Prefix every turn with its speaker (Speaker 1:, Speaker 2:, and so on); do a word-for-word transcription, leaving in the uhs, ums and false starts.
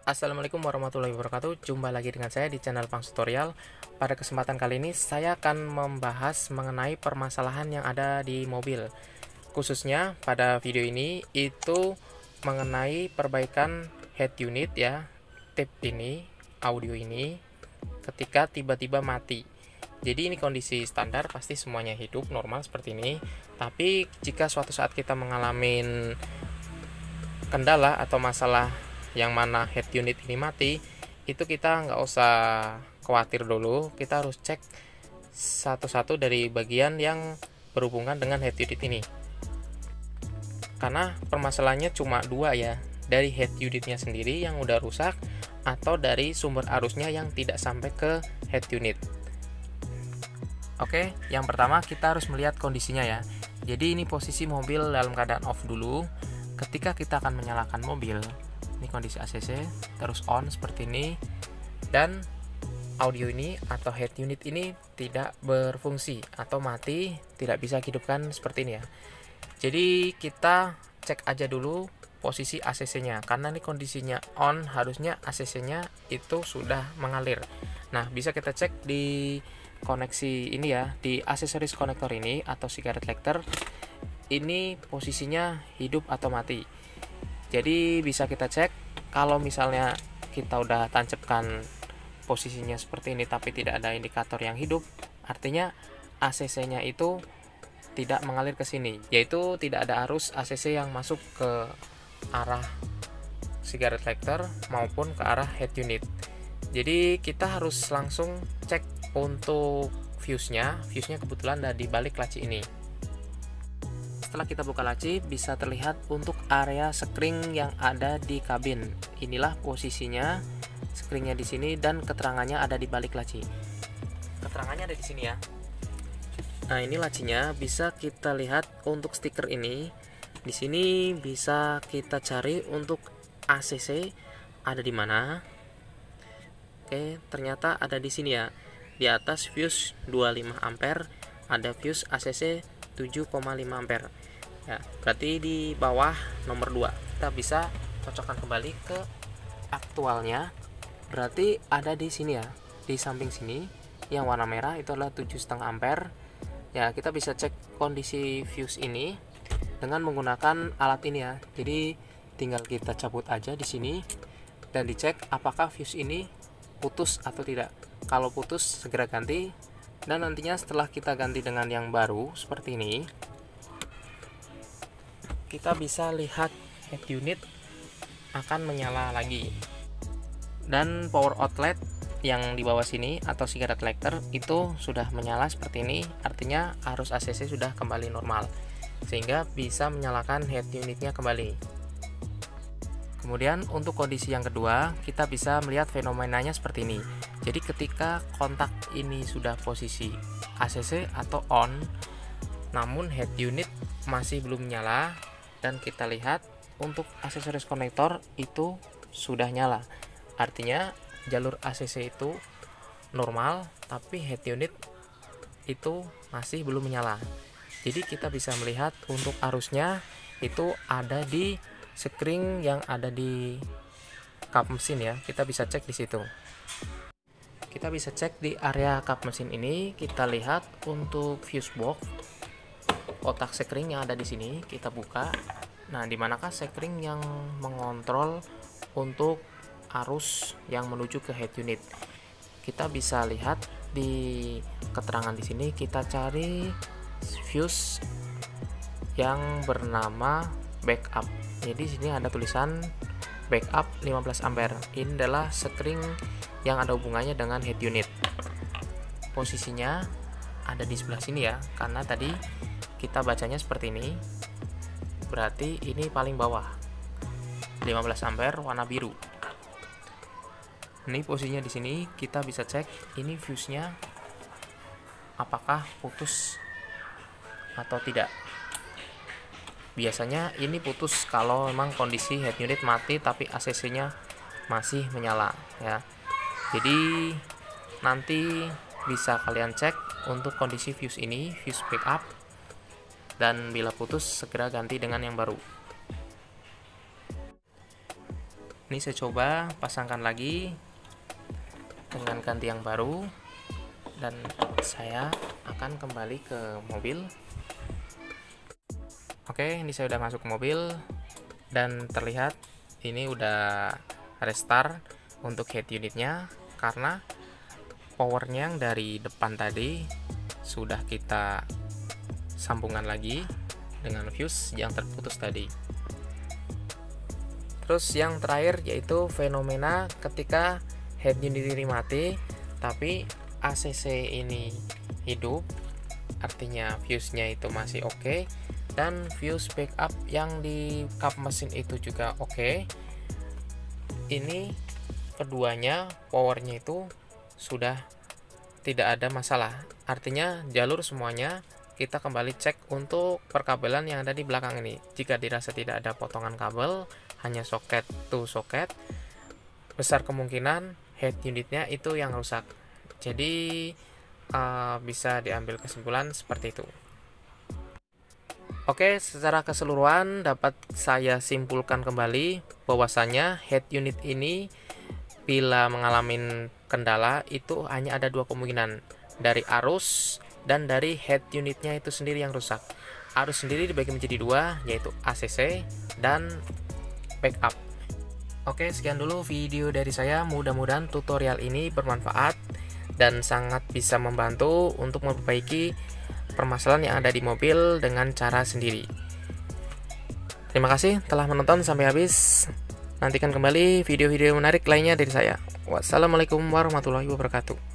Speaker 1: Assalamualaikum warahmatullahi wabarakatuh. Jumpa lagi dengan saya di channel Pangs Tutorial. Pada kesempatan kali ini saya akan membahas mengenai permasalahan yang ada di mobil. Khususnya pada video ini itu mengenai perbaikan head unit ya, tip ini, audio ini ketika tiba-tiba mati. Jadi ini kondisi standar, pasti semuanya hidup normal seperti ini. Tapi jika suatu saat kita mengalami kendala atau masalah yang mana head unit ini mati, itu kita nggak usah khawatir dulu, kita harus cek satu-satu dari bagian yang berhubungan dengan head unit ini, karena permasalahannya cuma dua ya, dari head unitnya sendiri yang udah rusak atau dari sumber arusnya yang tidak sampai ke head unit. Oke, yang pertama kita harus melihat kondisinya ya. Jadi ini posisi mobil dalam keadaan off dulu. Ketika kita akan menyalakan mobil, ini kondisi A C C, terus on seperti ini, dan audio ini atau head unit ini tidak berfungsi atau mati, tidak bisa hidupkan seperti ini ya. Jadi kita cek aja dulu posisi A C C-nya, karena ini kondisinya on, harusnya A C C-nya itu sudah mengalir. Nah, bisa kita cek di koneksi ini ya, di aksesoris konektor ini atau cigarette lighter, ini posisinya hidup atau mati. Jadi bisa kita cek, kalau misalnya kita udah tancapkan posisinya seperti ini tapi tidak ada indikator yang hidup, artinya A C C-nya itu tidak mengalir ke sini, yaitu tidak ada arus A C C yang masuk ke arah cigarette lighter maupun ke arah head unit. Jadi kita harus langsung cek untuk fuse-nya. Fuse-nya kebetulan ada di balik laci ini. Setelah kita buka laci, bisa terlihat untuk area skring yang ada di kabin. Inilah posisinya, skringnya di sini dan keterangannya ada di balik laci. Keterangannya ada di sini ya. Nah, ini lacinya, bisa kita lihat untuk stiker ini. Di sini bisa kita cari untuk A C C ada di mana. Oke, ternyata ada di sini ya. Di atas fuse dua puluh lima ampere, ada fuse A C C tujuh koma lima ampere. Ya, berarti di bawah nomor dua. Kita bisa cocokkan kembali ke aktualnya. Berarti ada di sini ya, di samping sini yang warna merah itu adalah tujuh koma lima ampere. Ya, kita bisa cek kondisi fuse ini dengan menggunakan alat ini ya. Jadi tinggal kita cabut aja di sini dan dicek apakah fuse ini putus atau tidak. Kalau putus segera ganti, dan nantinya setelah kita ganti dengan yang baru seperti ini, kita bisa lihat head unit akan menyala lagi. Dan power outlet yang di bawah sini atau cigarette lighter itu sudah menyala seperti ini, artinya arus A C C sudah kembali normal sehingga bisa menyalakan head unitnya kembali. Kemudian untuk kondisi yang kedua, kita bisa melihat fenomenanya seperti ini. Jadi ketika kontak ini sudah posisi A C C atau on, namun head unit masih belum nyala, dan kita lihat untuk aksesoris konektor itu sudah nyala. Artinya jalur A C C itu normal, tapi head unit itu masih belum menyala. Jadi kita bisa melihat untuk arusnya itu ada di skring yang ada di kap mesin ya. Kita bisa cek di situ. Kita bisa cek di area kap mesin ini, kita lihat untuk fuse box, kotak sekring yang ada di sini, kita buka. Nah, di manakah sekring yang mengontrol untuk arus yang menuju ke head unit? Kita bisa lihat di keterangan di sini, kita cari fuse yang bernama backup. Jadi di sini ada tulisan backup lima belas ampere. Ini adalah sekring yang ada hubungannya dengan head unit. Posisinya ada di sebelah sini ya, karena tadi kita bacanya seperti ini. Berarti ini paling bawah. lima belas ampere warna biru. Ini posisinya di sini, kita bisa cek ini fuse-nya apakah putus atau tidak. Biasanya ini putus kalau memang kondisi head unit mati tapi A C C-nya masih menyala ya. Jadi nanti bisa kalian cek untuk kondisi fuse ini, fuse backup, dan bila putus segera ganti dengan yang baru. Ini saya coba pasangkan lagi dengan ganti yang baru, dan saya akan kembali ke mobil. Oke, ini saya udah masuk ke mobil dan terlihat ini udah restart untuk head unitnya, karena powernya yang dari depan tadi sudah kita sambungan lagi dengan fuse yang terputus tadi. Terus yang terakhir yaitu fenomena ketika head unit ini mati tapi A C C ini hidup, artinya fuse-nya itu masih oke, okay, dan fuse backup yang di kap mesin itu juga oke. Okay. Ini keduanya powernya itu sudah tidak ada masalah, artinya jalur semuanya kita kembali cek untuk perkabelan yang ada di belakang ini. Jika dirasa tidak ada potongan kabel, hanya soket to soket, besar kemungkinan head unitnya itu yang rusak. Jadi uh, bisa diambil kesimpulan seperti itu. Oke, secara keseluruhan dapat saya simpulkan kembali bahwasanya head unit ini bila mengalami kendala itu hanya ada dua kemungkinan, dari arus dan dari head unitnya itu sendiri yang rusak. Arus sendiri dibagi menjadi dua, yaitu A C C dan backup. Oke, sekian dulu video dari saya. Mudah-mudahan tutorial ini bermanfaat dan sangat bisa membantu untuk memperbaiki permasalahan yang ada di mobil dengan cara sendiri. Terima kasih telah menonton sampai habis. Nantikan kembali video-video menarik lainnya dari saya. Wassalamualaikum warahmatullahi wabarakatuh.